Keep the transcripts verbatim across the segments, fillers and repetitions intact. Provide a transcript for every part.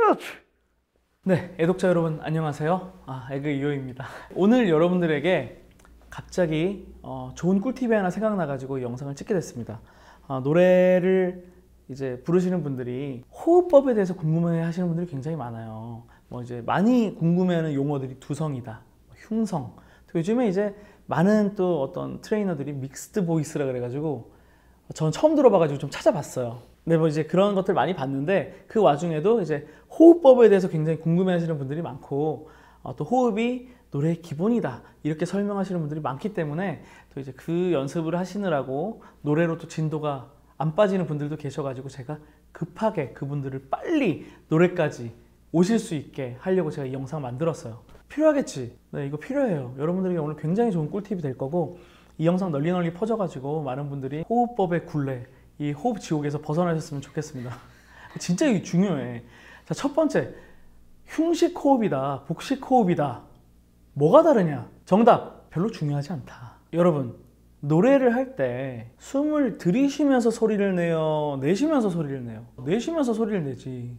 그렇지. 네, 애독자 여러분 안녕하세요. 아, 에그 이호입니다. 오늘 여러분들에게 갑자기 어, 좋은 꿀팁이 하나 생각나가지고 이 영상을 찍게 됐습니다. 어, 노래를 이제 부르시는 분들이 호흡법에 대해서 궁금해 하시는 분들이 굉장히 많아요. 뭐 이제 많이 궁금해하는 용어들이 두성이다, 흉성. 또 요즘에 이제 많은 또 어떤 트레이너들이 믹스드 보이스라 그래가지고 전 처음 들어봐가지고 좀 찾아봤어요. 네, 뭐 이제 그런 것들 많이 봤는데 그 와중에도 이제 호흡법에 대해서 굉장히 궁금해하시는 분들이 많고 어, 또 호흡이 노래의 기본이다 이렇게 설명하시는 분들이 많기 때문에 또 이제 그 연습을 하시느라고 노래로 또 진도가 안 빠지는 분들도 계셔가지고 제가 급하게 그분들을 빨리 노래까지 오실 수 있게 하려고 제가 이 영상 만들었어요. 필요하겠지? 네, 이거 필요해요. 여러분들에게 오늘 굉장히 좋은 꿀팁이 될 거고 이 영상 널리 널리 퍼져가지고 많은 분들이 호흡법의 굴레, 이 호흡 지옥에서 벗어나셨으면 좋겠습니다. 진짜 이게 중요해. 자, 첫 번째, 흉식 호흡이다, 복식 호흡이다. 뭐가 다르냐? 정답, 별로 중요하지 않다. 여러분, 노래를 할 때 숨을 들이쉬면서 소리를 내요, 내쉬면서 소리를 내요? 내쉬면서 소리를 내지.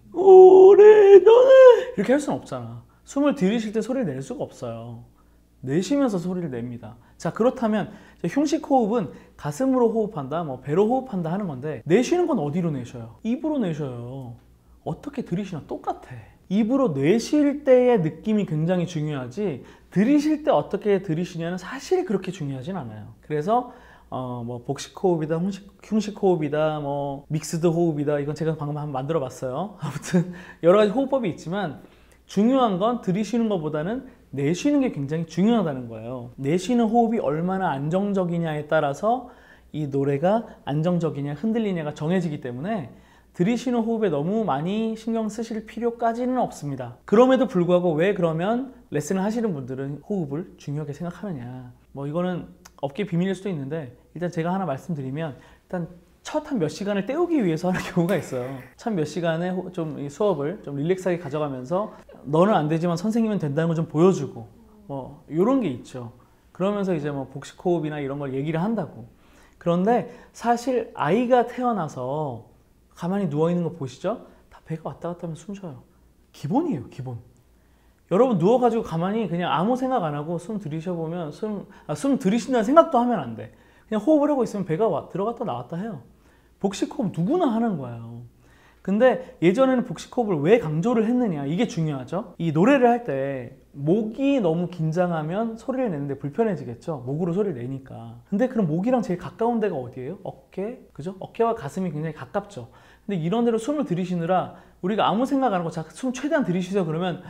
오래전에 이렇게 할 수는 없잖아. 숨을 들이쉴 때 소리를 낼 수가 없어요. 내쉬면서 소리를 냅니다. 자, 그렇다면 흉식 호흡은 가슴으로 호흡한다, 뭐 배로 호흡한다 하는 건데 내쉬는 건 어디로 내쉬어요? 입으로 내쉬어요. 어떻게 들이쉬나 똑같아. 입으로 내쉴 때의 느낌이 굉장히 중요하지 들이쉴 때 어떻게 들이쉬냐는 사실 그렇게 중요하진 않아요. 그래서 어, 뭐 복식 호흡이다, 흉식, 흉식 호흡이다, 뭐 믹스드 호흡이다, 이건 제가 방금 한번 만들어 봤어요. 아무튼 여러 가지 호흡법이 있지만 중요한 건 들이쉬는 것보다는 내쉬는 게 굉장히 중요하다는 거예요. 내쉬는 호흡이 얼마나 안정적이냐에 따라서 이 노래가 안정적이냐 흔들리냐가 정해지기 때문에 들이쉬는 호흡에 너무 많이 신경 쓰실 필요까지는 없습니다. 그럼에도 불구하고 왜 그러면 레슨을 하시는 분들은 호흡을 중요하게 생각하느냐, 뭐 이거는 업계 비밀일 수도 있는데 일단 제가 하나 말씀드리면 일단 첫 한 몇 시간을 때우기 위해서 하는 경우가 있어요. 첫 몇 시간에 좀 수업을 좀 릴렉스하게 가져가면서 너는 안 되지만 선생님은 된다는 걸 좀 보여주고 뭐 이런 게 있죠. 그러면서 이제 뭐 복식 호흡이나 이런 걸 얘기를 한다고. 그런데 사실 아이가 태어나서 가만히 누워있는 거 보시죠? 다 배가 왔다 갔다 하면 숨 쉬어요. 기본이에요, 기본. 여러분 누워가지고 가만히 그냥 아무 생각 안 하고 숨 들이쉬어보면 숨, 아, 숨 들이쉰다는 생각도 하면 안 돼. 그냥 호흡을 하고 있으면 배가 와, 들어갔다 나왔다 해요. 복식 호흡 누구나 하는 거예요. 근데 예전에는 복식 호흡을 왜 강조를 했느냐, 이게 중요하죠. 이 노래를 할 때 목이 너무 긴장하면 소리를 내는데 불편해지겠죠. 목으로 소리를 내니까. 근데 그럼 목이랑 제일 가까운 데가 어디예요? 어깨? 그죠? 어깨와 가슴이 굉장히 가깝죠. 근데 이런 데로 숨을 들이쉬느라 우리가 아무 생각 안 하고 자, 숨 최대한 들이쉬세요 그러면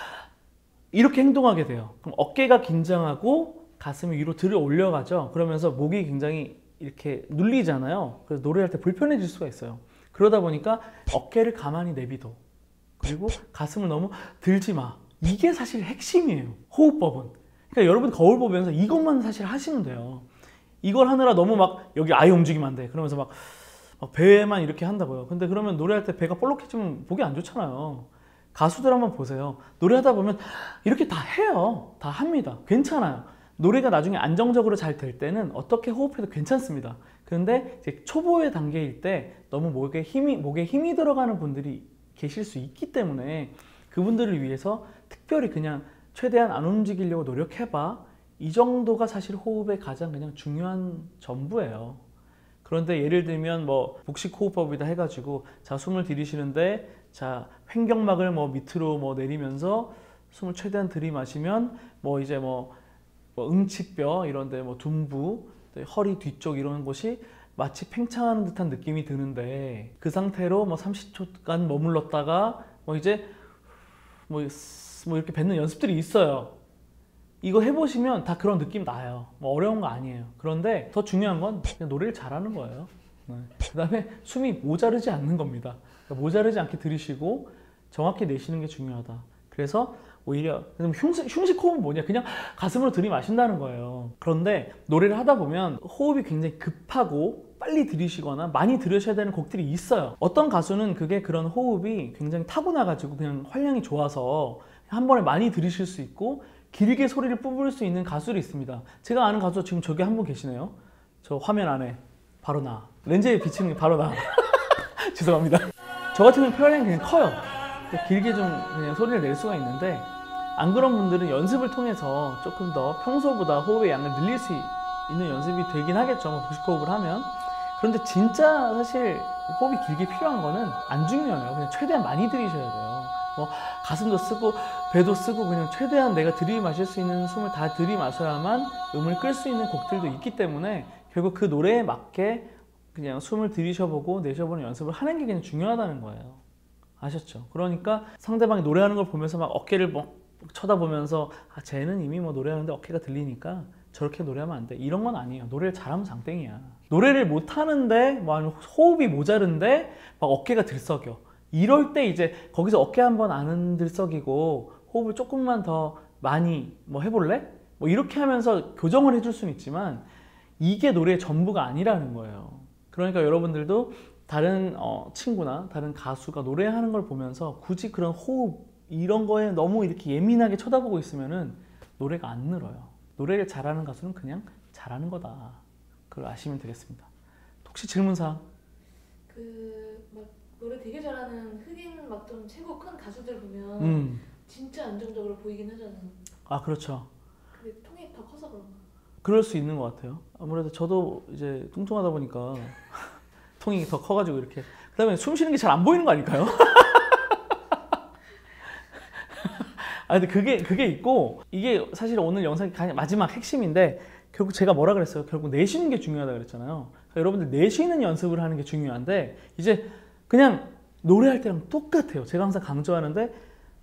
이렇게 행동하게 돼요. 그럼 어깨가 긴장하고 가슴이 위로 들어 올려가죠. 그러면서 목이 굉장히 이렇게 눌리잖아요. 그래서 노래할 때 불편해질 수가 있어요. 그러다 보니까 어깨를 가만히 내비둬. 그리고 가슴을 너무 들지 마. 이게 사실 핵심이에요, 호흡법은. 그러니까 여러분 거울 보면서 이것만 사실 하시면 돼요. 이걸 하느라 너무 막 여기 아예 움직이면 안 돼. 그러면서 막, 막 배만 이렇게 한다고요. 근데 그러면 노래할 때 배가 볼록해지면 보기 안 좋잖아요. 가수들 한번 보세요. 노래하다 보면 이렇게 다 해요. 다 합니다. 괜찮아요. 노래가 나중에 안정적으로 잘 될 때는 어떻게 호흡해도 괜찮습니다. 그런데 이제 초보의 단계일 때 너무 목에 힘이, 목에 힘이 들어가는 분들이 계실 수 있기 때문에 그분들을 위해서 특별히 그냥 최대한 안 움직이려고 노력해봐. 이 정도가 사실 호흡의 가장 그냥 중요한 전부예요. 그런데 예를 들면 뭐 복식 호흡법이다 해가지고 자 숨을 들이쉬는데 자 횡격막을 뭐 밑으로 뭐 내리면서 숨을 최대한 들이마시면 뭐 이제 뭐 뭐 응치뼈 이런데 뭐 둔부, 허리 뒤쪽 이런 곳이 마치 팽창하는 듯한 느낌이 드는데 그 상태로 뭐 삼십 초간 머물렀다가 뭐 이제 뭐, 뭐 이렇게 뱉는 연습들이 있어요. 이거 해보시면 다 그런 느낌 나요. 뭐 어려운 거 아니에요. 그런데 더 중요한 건 그냥 노래를 잘하는 거예요. 네. 그 다음에 숨이 모자르지 않는 겁니다. 그러니까 모자르지 않게 들이쉬고 정확히 내쉬는 게 중요하다. 그래서 오히려 흉식, 흉식 호흡은 뭐냐, 그냥 가슴으로 들이마신다는 거예요. 그런데 노래를 하다 보면 호흡이 굉장히 급하고 빨리 들이쉬거나 많이 들으셔야 되는 곡들이 있어요. 어떤 가수는 그게 그런 호흡이 굉장히 타고나가지고 그냥 활량이 좋아서 한 번에 많이 들이쉴 수 있고 길게 소리를 뿜을 수 있는 가수들이 있습니다. 제가 아는 가수 지금 저기 한 분 계시네요. 저 화면 안에 바로 나, 렌즈에 비치는 게 바로 나. 죄송합니다. 저 같은 경우는 폐활량이 그냥 커요. 또 길게 좀 그냥 소리를 낼 수가 있는데, 안 그런 분들은 연습을 통해서 조금 더 평소보다 호흡의 양을 늘릴 수 있는 연습이 되긴 하겠죠. 뭐 복식 호흡을 하면. 그런데 진짜 사실 호흡이 길게 필요한 거는 안 중요해요. 그냥 최대한 많이 들이셔야 돼요. 뭐 가슴도 쓰고 배도 쓰고 그냥 최대한 내가 들이마실 수 있는 숨을 다 들이마셔야만 음을 끌 수 있는 곡들도 있기 때문에 결국 그 노래에 맞게 그냥 숨을 들이셔보고 내쉬어보는 연습을 하는 게 그냥 중요하다는 거예요. 아셨죠? 그러니까 상대방이 노래하는 걸 보면서 막 어깨를 막 쳐다보면서 아 쟤는 이미 뭐 노래하는데 어깨가 들리니까 저렇게 노래하면 안 돼. 이런 건 아니에요. 노래를 잘하면 장땡이야. 노래를 못하는데 뭐 호흡이 모자른데 막 어깨가 들썩여. 이럴 때 이제 거기서 어깨 한번 안 들썩이고 호흡을 조금만 더 많이 뭐 해볼래? 뭐 이렇게 하면서 교정을 해줄 수는 있지만 이게 노래의 전부가 아니라는 거예요. 그러니까 여러분들도 다른 어, 친구나 다른 가수가 노래하는 걸 보면서 굳이 그런 호흡 이런 거에 너무 이렇게 예민하게 쳐다보고 있으면은 노래가 안 늘어요. 노래를 잘하는 가수는 그냥 잘하는 거다. 그걸 아시면 되겠습니다. 혹시 질문사항? 그 막 노래 되게 잘하는 흑인 막 좀 최고 큰 가수들 보면 음. 진짜 안정적으로 보이긴 하잖아요. 아 그렇죠. 근데 통이 더 커서 그런가? 그럴 수 있는 것 같아요. 아무래도 저도 이제 뚱뚱하다 보니까 통이 더 커가지고 이렇게. 그다음에 숨 쉬는 게 잘 안 보이는 거 아닐까요? 아 근데 그게 그게 있고 이게 사실 오늘 영상의 가장 마지막 핵심인데 결국 제가 뭐라 그랬어요? 결국 내쉬는 게 중요하다 그랬잖아요. 그러니까 여러분들 내쉬는 연습을 하는 게 중요한데 이제 그냥 노래할 때랑 똑같아요. 제가 항상 강조하는데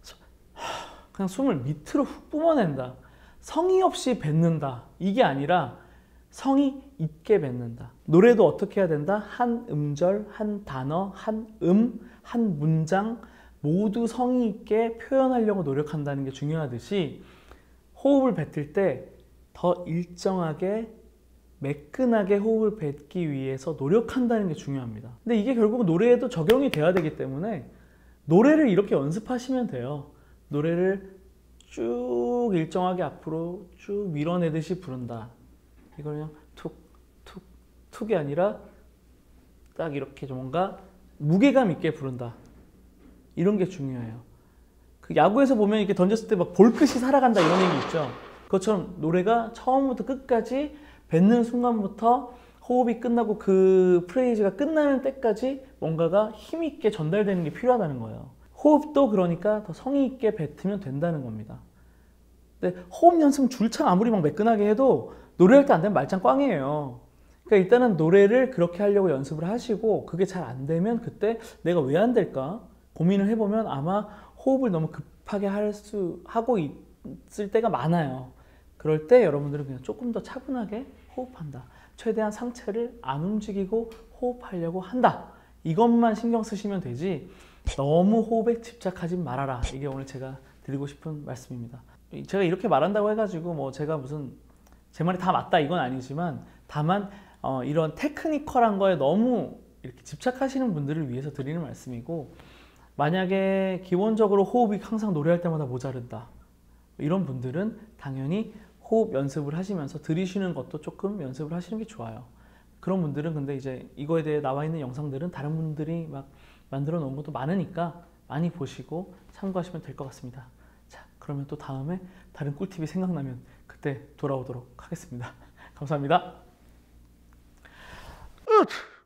그냥 숨을 밑으로 훅 뿜어낸다. 성의 없이 뱉는다. 이게 아니라 성의 있게 뱉는다. 노래도 어떻게 해야 된다? 한 음절, 한 단어, 한 음, 한 문장 모두 성의 있게 표현하려고 노력한다는 게 중요하듯이 호흡을 뱉을 때 더 일정하게 매끈하게 호흡을 뱉기 위해서 노력한다는 게 중요합니다. 근데 이게 결국 노래에도 적용이 돼야 되기 때문에 노래를 이렇게 연습하시면 돼요. 노래를 쭉 일정하게 앞으로 쭉 밀어내듯이 부른다. 이걸 그냥 툭, 툭, 툭이 아니라 딱 이렇게 뭔가 무게감 있게 부른다. 이런 게 중요해요. 그 야구에서 보면 이렇게 던졌을 때 막 볼끝이 살아간다 이런 얘기 있죠. 그것처럼 노래가 처음부터 끝까지 뱉는 순간부터 호흡이 끝나고 그 프레이즈가 끝나는 때까지 뭔가가 힘있게 전달되는 게 필요하다는 거예요. 호흡도 그러니까 더 성의 있게 뱉으면 된다는 겁니다. 근데 호흡 연습은 줄창 아무리 막 매끈하게 해도 노래할 때 안 되면 말짱 꽝이에요. 그러니까 일단은 노래를 그렇게 하려고 연습을 하시고 그게 잘 안 되면 그때 내가 왜 안 될까 고민을 해보면 아마 호흡을 너무 급하게 할 수 하고 있을 때가 많아요. 그럴 때 여러분들은 그냥 조금 더 차분하게 호흡한다. 최대한 상체를 안 움직이고 호흡하려고 한다. 이것만 신경 쓰시면 되지 너무 호흡에 집착하지 말아라. 이게 오늘 제가 드리고 싶은 말씀입니다. 제가 이렇게 말한다고 해가지고 뭐 제가 무슨 제 말이 다 맞다 이건 아니지만 다만 어 이런 테크니컬한 거에 너무 이렇게 집착하시는 분들을 위해서 드리는 말씀이고 만약에 기본적으로 호흡이 항상 노래할 때마다 모자른다. 이런 분들은 당연히 호흡 연습을 하시면서 들이쉬는 것도 조금 연습을 하시는 게 좋아요. 그런 분들은 근데 이제 이거에 대해 나와 있는 영상들은 다른 분들이 막 만들어 놓은 것도 많으니까 많이 보시고 참고하시면 될 것 같습니다. 자, 그러면 또 다음에 다른 꿀팁이 생각나면 그때 돌아오도록 하겠습니다. 감사합니다. 으